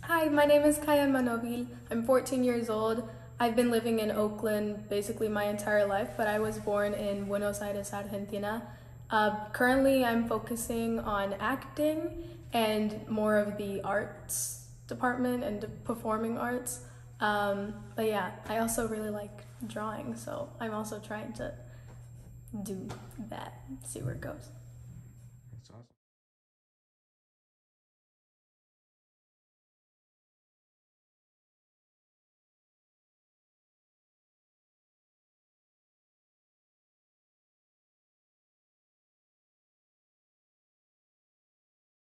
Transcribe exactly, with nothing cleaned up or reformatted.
Hi, my name is Kayen Manovil. I'm fourteen years old. I've been living in Oakland basically my entire life, but I was born in Buenos Aires, Argentina. Uh, currently, I'm focusing on acting and more of the arts department and the performing arts. Um, but yeah, I also really like drawing, so I'm also trying to do that, see where it goes.